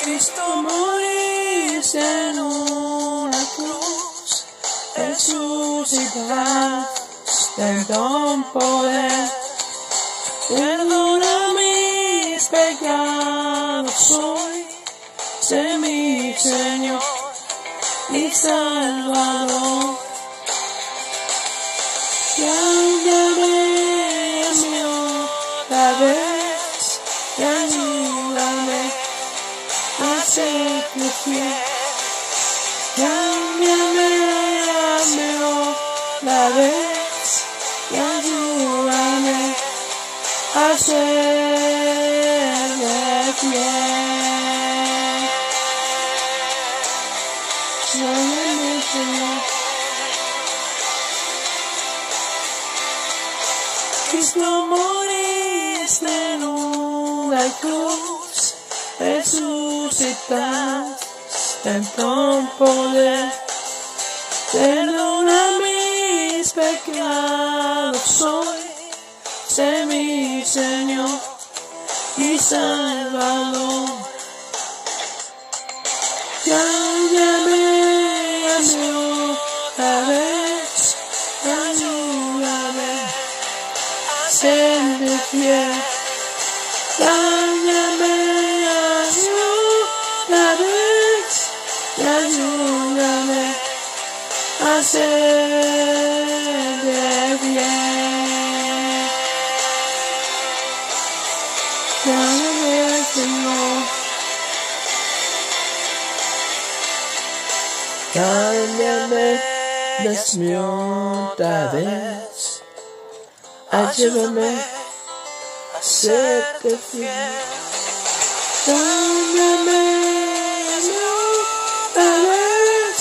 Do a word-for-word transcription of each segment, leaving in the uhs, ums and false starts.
Cristo moriste en una cruz, resucitaste con poder. Perdona mis pecados hoy, sé mi Señor y Salvador. Cámbiame a mí otra vez y ayúdame a serte fiel. Cámbiame a mí otra vez y ayúdame a serte fiel. Cámbiame, Señor. Cristo moriste en una cruz, resucitaste con poder. Perdona mis pecados hoy, sé mi Señor y Salvador. Cámbiame a mí otra vez, ayúdame a serte fiel. Cámbiame a mí otra vez y ayúdame a serte fiel. Cámbiame, Señor. Cámbiame, hazme otra vez. Ayúdame a serte fiel. Cámbiame otra vez.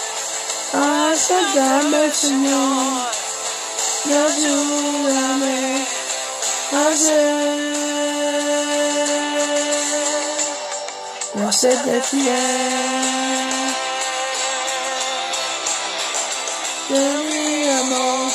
Ayúdame, Señor. Y ayúdame a ser, a serte fiel. De mi amor.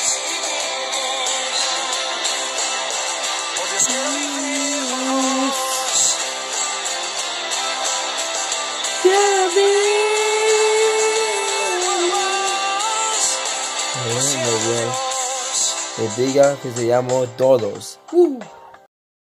Muy bien. Que diga que se llamó todos. Uh.